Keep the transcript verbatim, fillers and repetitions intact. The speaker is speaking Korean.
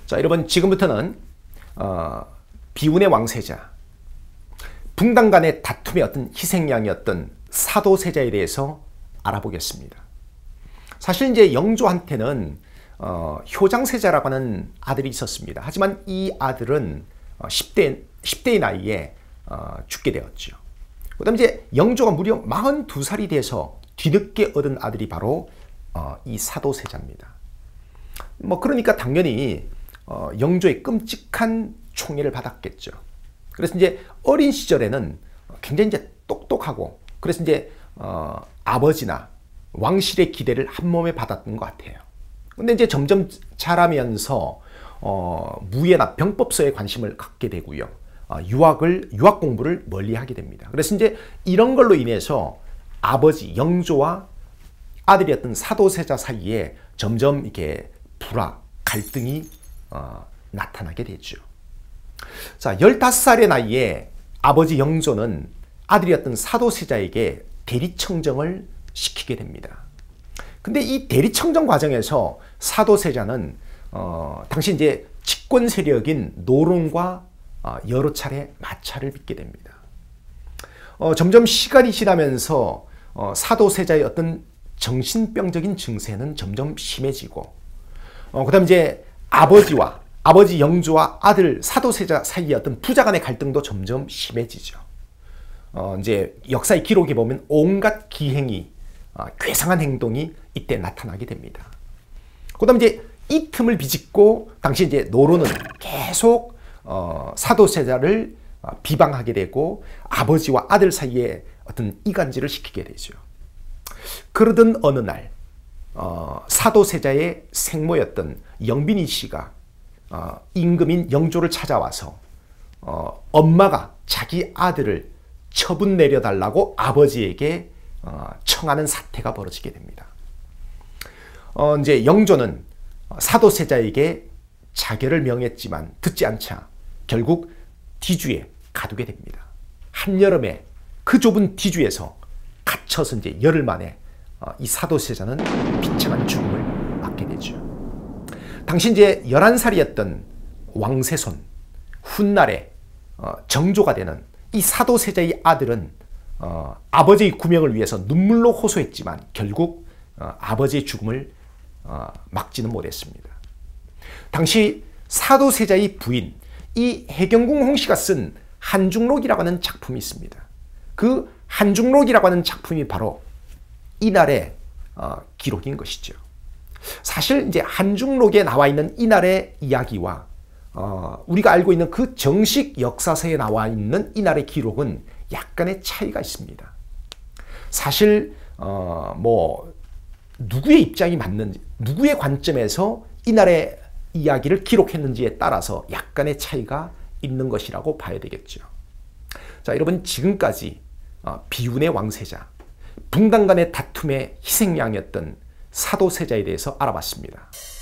자, 여러분 지금부터는 어, 비운의 왕세자, 붕당 간의 다툼의 어떤 희생양이었던 사도세자에 대해서 알아보겠습니다. 사실 이제 영조한테는 어, 효장세자라고 하는 아들이 있었습니다. 하지만 이 아들은 어, 십 대, 십 대의 나이에 어, 죽게 되었죠. 그 다음에 이제 영조가 무려 마흔두 살이 돼서 뒤늦게 얻은 아들이 바로 어, 이 사도세자입니다. 뭐 그러니까 당연히 어, 영조의 끔찍한 총애를 받았겠죠. 그래서 이제 어린 시절에는 굉장히 이제 똑똑하고, 그래서 이제 어, 아버지나 왕실의 기대를 한 몸에 받았던 것 같아요. 근데 이제 점점 자라면서 어, 무예나 병법서에 관심을 갖게 되고요. 어, 유학을 유학 공부를 멀리하게 됩니다. 그래서 이제 이런 걸로 인해서 아버지 영조와 아들이었던 사도세자 사이에 점점 이렇게 불화, 갈등이 어, 나타나게 되죠. 자, 열다섯 살의 나이에 아버지 영조는 아들이었던 사도세자에게 대리청정을 시키게 됩니다. 근데 이 대리청정 과정에서 사도세자는 어, 당시 이제 집권 세력인 노론과 어, 여러 차례 마찰을 빚게 됩니다. 어, 점점 시간이 지나면서 어, 사도세자의 어떤 정신병적인 증세는 점점 심해지고, 어, 그 다음 이제 아버지와 아버지 영조와 아들 사도세자 사이의 어떤 부자 간의 갈등도 점점 심해지죠. 어, 이제 역사의 기록에 보면 온갖 기행이, 어, 괴상한 행동이 이때 나타나게 됩니다. 그 다음 이제 이 틈을 비집고 당시 이제 노론은 계속 어, 사도세자를 어, 비방하게 되고 아버지와 아들 사이에 어떤 이간질을 시키게 되죠. 그러던 어느 날 어, 사도세자의 생모였던 영빈이 씨가 어, 임금인 영조를 찾아와서 어, 엄마가 자기 아들을 처분 내려달라고 아버지에게 어, 청하는 사태가 벌어지게 됩니다. 어, 이제 영조는 사도세자에게 자결을 명했지만 듣지 않자 결국 뒤주에 가두게 됩니다. 한여름에 그 좁은 뒤주에서 갇혀서 이제 열흘 만에 어, 이 사도세자는 비참한 죽음을 맞게 되죠. 당시 이제 열한 살이었던 왕세손, 훗날에 어, 정조가 되는 이 사도세자의 아들은 어, 아버지의 구명을 위해서 눈물로 호소했지만 결국 어, 아버지의 죽음을 어, 막지는 못했습니다. 당시 사도세자의 부인, 이 해경궁 홍씨가 쓴 한중록이라고 하는 작품이 있습니다. 그 한중록이라고 하는 작품이 바로 이날의 어, 기록인 것이죠. 사실 이제 한중록에 나와 있는 이날의 이야기와 어, 우리가 알고 있는 그 정식 역사서에 나와 있는 이날의 기록은 약간의 차이가 있습니다. 사실 어, 뭐 누구의 입장이 맞는지, 누구의 관점에서 이날의 이야기를 기록했는지에 따라서 약간의 차이가 있는 것이라고 봐야 되겠죠. 자, 여러분 지금까지 어, 비운의 왕세자, 붕당 간의 다툼의 희생양이었던 사도세자에 대해서 알아봤습니다.